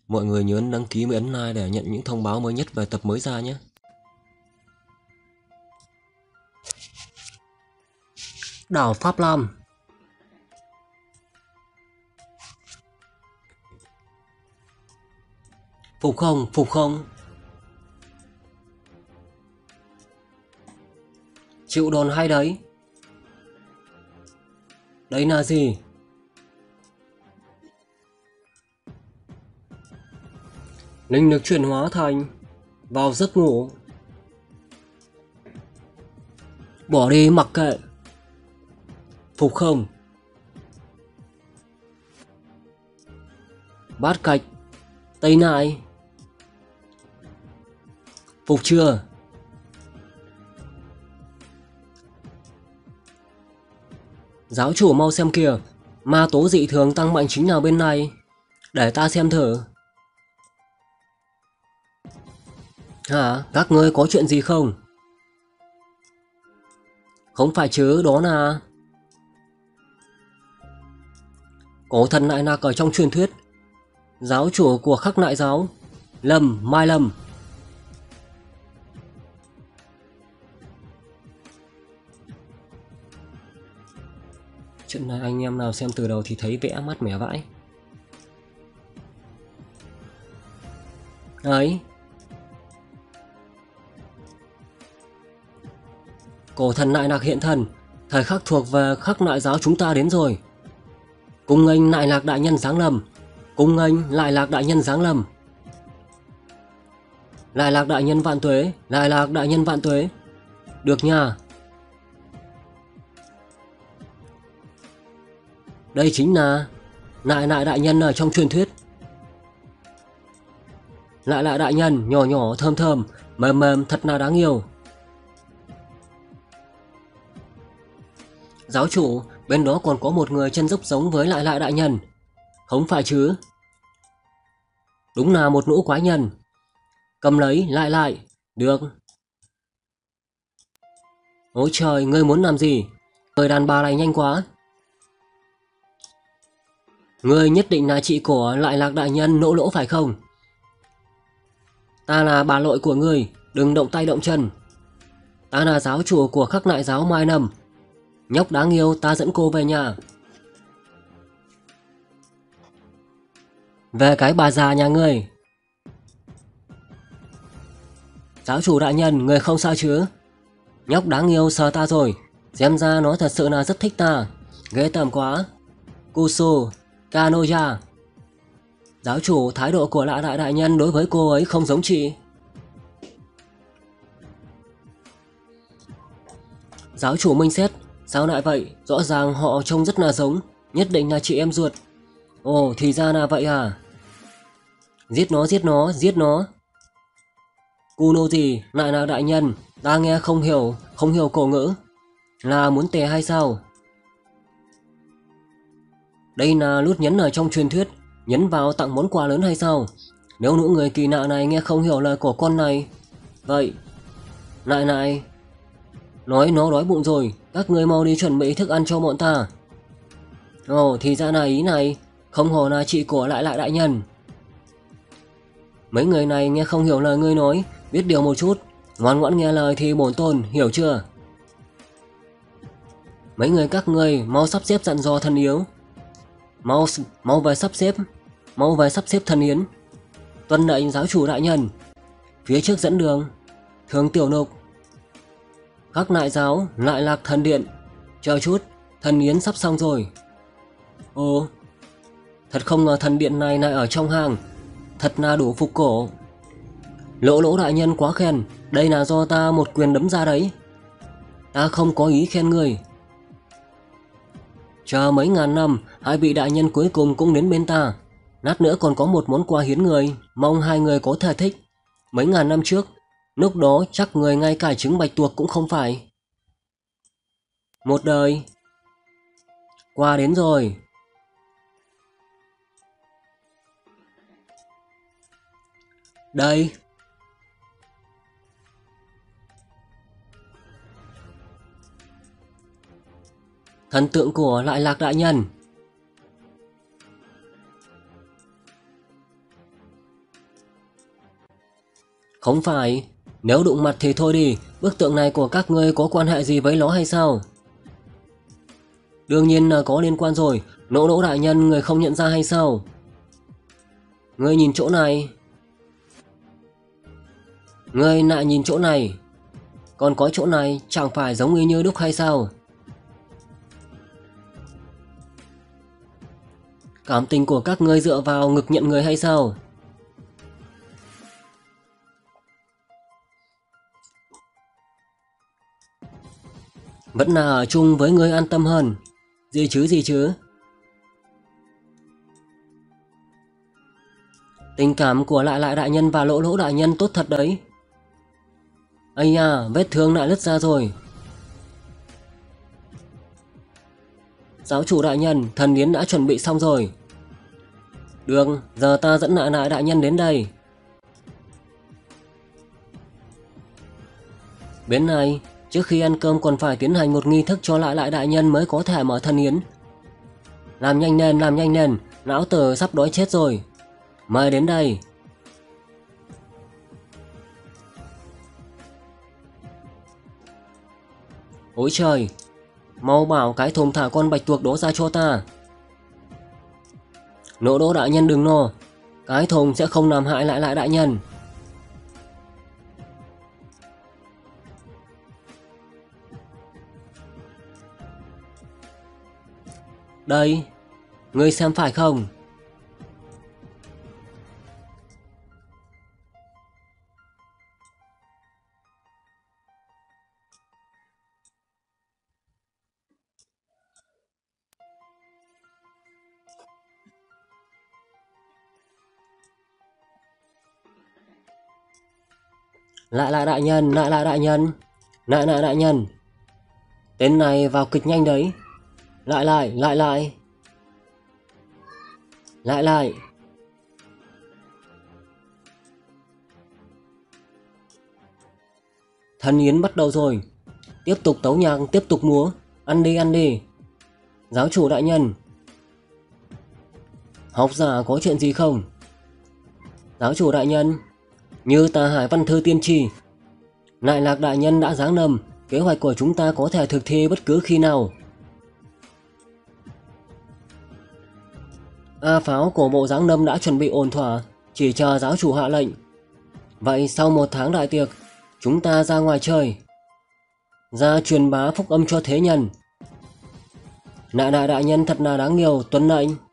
Mọi người nhớ đăng ký và ấn like để nhận những thông báo mới nhất về tập mới ra nhé. Đảo Pháp Lam. Phục không? Phục không? Chịu đòn hay đấy. Đấy là gì? Linh lực chuyển hóa thành vào giấc ngủ. Bỏ đi mặc kệ. Phục không? Bát cạch. Tây nại. Phục chưa? Giáo chủ mau xem kìa, ma tố dị thường tăng mạnh chính là bên này. Để ta xem thử. Hả? Các ngươi có chuyện gì không? Không phải chứ, đó là cổ thần Nại Nạc ở trong truyền thuyết. Giáo chủ của Khắc Nại giáo, Lâm Mai Lâm. Chuyện này anh em nào xem từ đầu thì thấy vẽ mát mẻ vãi. Ấy, cổ thần Nại Nạc hiện thần, thời khắc thuộc về Khắc Nại giáo chúng ta đến rồi. Cung nghênh Nại Lạc đại nhân giáng lâm. Cung nghênh Lại Lạc đại nhân giáng lâm. Lại Lạc đại nhân vạn tuế. Lại Lạc đại nhân vạn tuế. Được nha. Đây chính là Lại Lại đại nhân ở trong truyền thuyết. Lại Lại đại nhân nhỏ nhỏ thơm thơm, mềm mềm, thật là đáng yêu. Giáo chủ, bên đó còn có một người chân dốc giống với Lại Lại đại nhân. Không phải chứ? Đúng là một nữ quái nhân. Cầm lấy Lại Lại. Được. Ôi trời, ngươi muốn làm gì? Người đàn bà này nhanh quá. Ngươi nhất định là chị của Lại Lạc đại nhân Nỗ Lỗ phải không? Ta là bà nội của ngươi, đừng động tay động chân. Ta là giáo chủ của Khắc Nại giáo Mai Nầm. Nhóc đáng yêu, ta dẫn cô về nhà. Về cái bà già nhà ngươi. Giáo chủ đại nhân, người không sao chứ? Nhóc đáng yêu sờ ta rồi. Xem ra nó thật sự là rất thích ta. Ghê tởm quá. Kusu, Kanoja. Giáo chủ, thái độ của Lạ Đại đại nhân đối với cô ấy không giống chị. Giáo chủ Minh Xét, sao lại vậy? Rõ ràng họ trông rất là giống. Nhất định là chị em ruột. Ồ, thì ra là vậy à? Giết nó, giết nó, giết nó. Kuno gì? Lại là đại nhân. Ta nghe không hiểu cổ ngữ. Là muốn tè hay sao? Đây là nút nhấn ở trong truyền thuyết. Nhấn vào tặng món quà lớn hay sao? Nếu nữ người kỳ lạ này nghe không hiểu lời của con này. Vậy, lại lại. Nói nó đói bụng rồi. Các người mau đi chuẩn bị thức ăn cho bọn ta. Ồ, thì ra là ý này. Không hổ là chị của Lại Lại đại nhân. Mấy người này nghe không hiểu lời ngươi nói. Biết điều một chút. Ngoan ngoãn nghe lời thì bổn tôn, hiểu chưa? Mấy người các ngươi mau sắp xếp dặn dò thần yếu. Mau về sắp xếp. Mau về sắp xếp thần yến. Tuân lệnh giáo chủ đại nhân. Phía trước dẫn đường. Thường tiểu nục. Khắc Nại giáo, Lại Lạc thần điện. Chờ chút, thần yến sắp xong rồi. Ồ, thật không ngờ thần điện này lại ở trong hàng. Thật là đủ phục cổ. Lỗ Lỗ đại nhân quá khen. Đây là do ta một quyền đấm ra đấy. Ta không có ý khen người. Chờ mấy ngàn năm, hai vị đại nhân cuối cùng cũng đến bên ta. Lát nữa còn có một món quà hiến người. Mong hai người có thể thích. Mấy ngàn năm trước, lúc đó chắc người ngay cả trứng bạch tuộc cũng không phải. Một đời. Quà đến rồi. Đây. Thần tượng của Lại Lạc đại nhân. Không phải, nếu đụng mặt thì thôi đi, bức tượng này của các ngươi có quan hệ gì với nó hay sao? Đương nhiên là có liên quan rồi, Nỗ Nỗ đại nhân người không nhận ra hay sao? Ngươi nhìn chỗ này. Ngươi lại nhìn chỗ này. Còn có chỗ này chẳng phải giống y như đúc hay sao? Cảm tình của các ngươi dựa vào ngực nhận người hay sao? Vẫn là ở chung với ngươi an tâm hơn. Gì chứ? Tình cảm của lại đại nhân và Lỗ Lỗ đại nhân tốt thật đấy. Ây da, vết thương lại nứt ra rồi. Giáo chủ đại nhân, thần yến đã chuẩn bị xong rồi. Được, giờ ta dẫn lại đại nhân đến đây. Bên này, trước khi ăn cơm còn phải tiến hành một nghi thức cho lại đại nhân mới có thể mở thần yến. Làm nhanh lên, lão tử sắp đói chết rồi. Mời đến đây. Ôi trời, mau bảo cái thùng thả con bạch tuộc đó ra cho ta. Nỗ Đỗ đại nhân đừng lo, cái thùng sẽ không làm hại lại đại nhân. Đây, ngươi xem phải không? Lại đại nhân. Tên này vào kịch nhanh đấy. Lại. Thần yến bắt đầu rồi. Tiếp tục tấu nhạc, tiếp tục múa. Ăn đi. Giáo chủ đại nhân. Học giả có chuyện gì không? Giáo chủ đại nhân, như Tà Hải văn thư tiên tri, Lại Lạc đại nhân đã giáng lâm, kế hoạch của chúng ta có thể thực thi bất cứ khi nào. A pháo của bộ giáng lâm đã chuẩn bị ổn thỏa, chỉ chờ giáo chủ hạ lệnh. Vậy sau 1 tháng đại tiệc, chúng ta ra ngoài chơi, ra truyền bá phúc âm cho thế nhân. Đại nhân thật là đáng yêu, tuân lệnh.